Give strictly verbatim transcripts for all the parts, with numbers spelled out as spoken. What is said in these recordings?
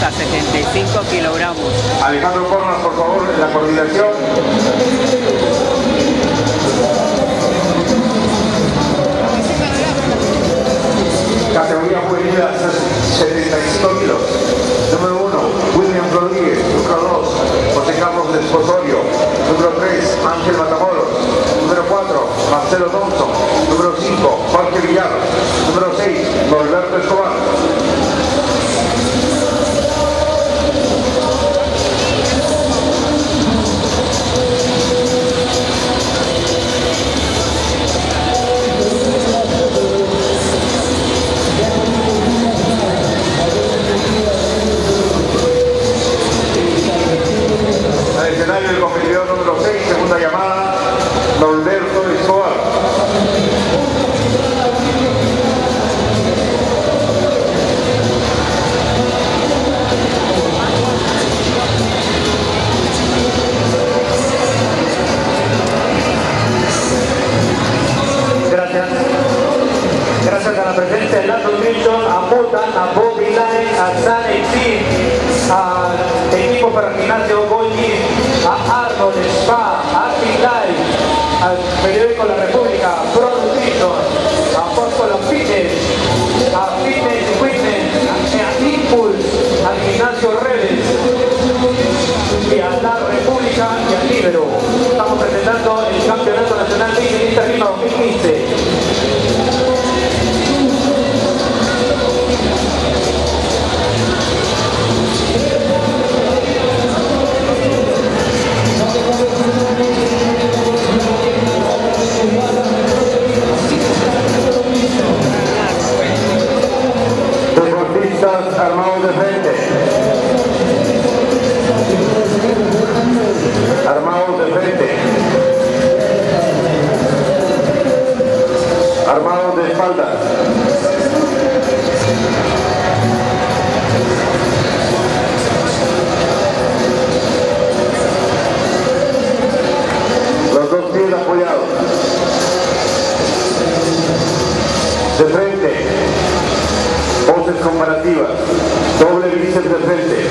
hasta setenta y cinco kilogramos. Alejandro Cornas, por favor, en la coordinación. Categoría juvenil hasta setenta y cinco kilos. Número uno, William Rodríguez. Número dos, José Carlos Desposorio. Número tres, Ángel Matamoros. Número cuatro, Marcelo Thompson. Número cinco, Jorge Villar. Número seis, Norberto Escobar. Al escenario el competidor número seis, segunda llamada, Norberto Escobar. Gracias. Gracias a la presencia de Lando Milton, a Mutan, a Bobby Line, a San Exim, al equipo para gimnasio Goyi, a Arnold Spa, a Live, al periódico La República, a Pro Nutrition, a Apóstolo Fitness, a Fitness Fitness, a Impulse, al gimnasio Redes y a La República y al Libero. Estamos presentando el Campeonato Nacional de Ingeniería Rima dos mil quince. Deportistas armados de frente. Armados de frente. Armados de espaldas. Los dos pies apoyados. De frente. Poses comparativas. Doble bíceps de frente.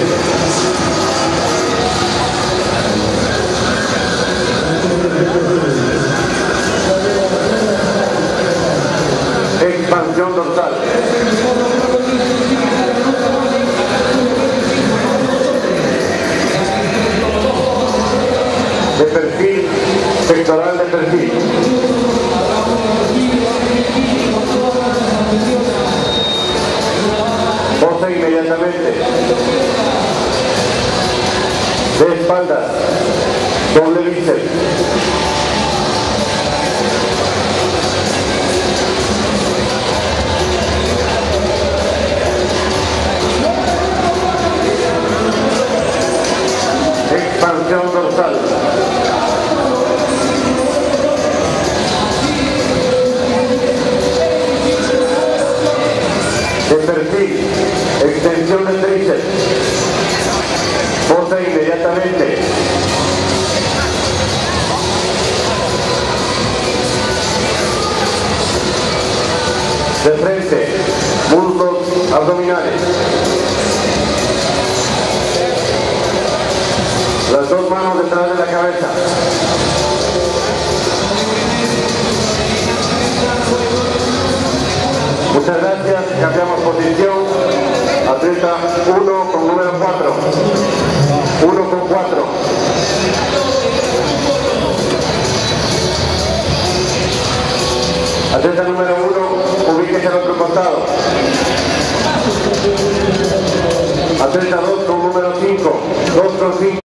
Expansión dorsal. De perfil, pectoral de perfil. Pose inmediatamente. De espaldas. Doble bíceps. Expansión dorsal. De perfil, extensión de tríceps. Posa inmediatamente. De frente, muslos abdominales. Las dos manos detrás de la cabeza. Muchas gracias. Cambiamos posición. Atleta uno con número cuatro. uno con cuatro. Atleta número uno, ubíquese al otro costado. Atleta dos con número cinco. dos con cinco.